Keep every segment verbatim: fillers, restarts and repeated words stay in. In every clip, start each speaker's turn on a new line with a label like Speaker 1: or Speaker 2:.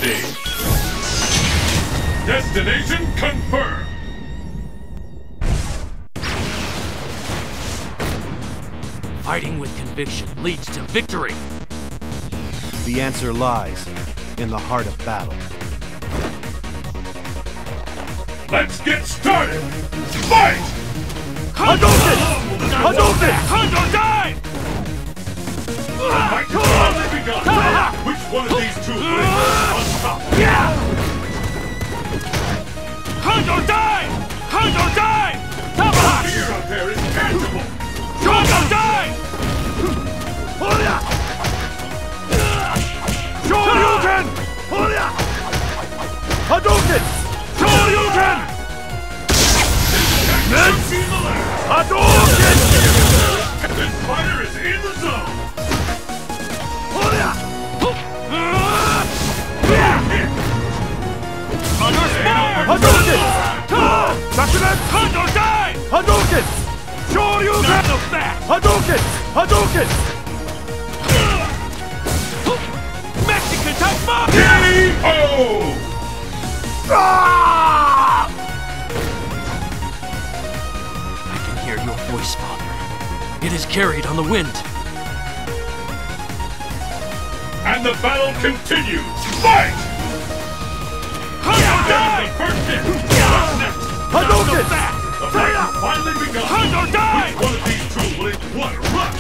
Speaker 1: stage. Destination confirmed.
Speaker 2: Fighting with conviction leads to victory.
Speaker 3: The answer lies in the heart of battle.
Speaker 1: Let's get started! Fight!
Speaker 2: Hadouken! Hadouken! Hadouken! Die!
Speaker 1: The fight has already begun! Which one of these two will unstoppable?
Speaker 2: Yeah! Hadouken! Die! Hadouken! Die! Tomahawk!
Speaker 1: The fear out there is tangible!
Speaker 2: Hadouken! Die! Hoya! Shoryuken! Hoya! Hadouken! Shoryuken! Hadouken!
Speaker 1: This fighter is in the zone!
Speaker 2: Hoya! Under fire! Hadouken! Bakugan! Hadouken! Die! Hadouken! Shoryuken! Not so fast! Hadouken! Hadouken! Mexican type bomb!
Speaker 1: K O!
Speaker 2: Ah! I can hear your voice, Father. It is carried on the wind.
Speaker 1: And the battle continues! Fight! That is the first hit! What's next?
Speaker 2: Hadouken!
Speaker 1: The fight has finally begun!
Speaker 2: Hadouken!
Speaker 1: Which one of these two will it one rush?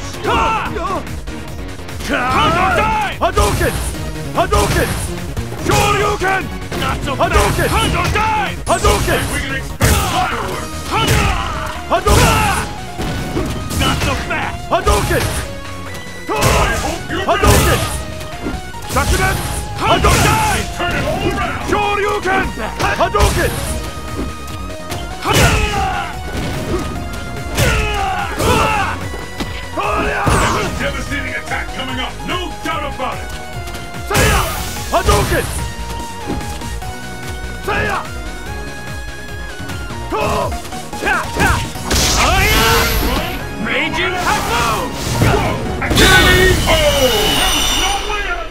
Speaker 2: Hadouken! Hadouken! Hadouken! Shoryuken! Not so fast! Hadouken! Hadouken! Hadouken!
Speaker 1: We can expect fireworks!
Speaker 2: Hadouken! Not so fast! Hadouken!
Speaker 1: I hope you're
Speaker 2: Hadouken! Bakugan! Hadouken!
Speaker 1: Turn it all around!
Speaker 2: Shoryuken! Hadouken!
Speaker 1: There's a devastating attack coming up, no doubt about it!
Speaker 2: Seiya! Hadouken! Seiya! Go! Cha! Cha! Aya! Raging Typhoon!
Speaker 1: K O! There's no way out of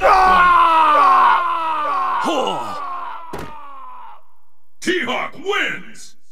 Speaker 1: that one!
Speaker 2: Ah!
Speaker 1: T-Hawk wins!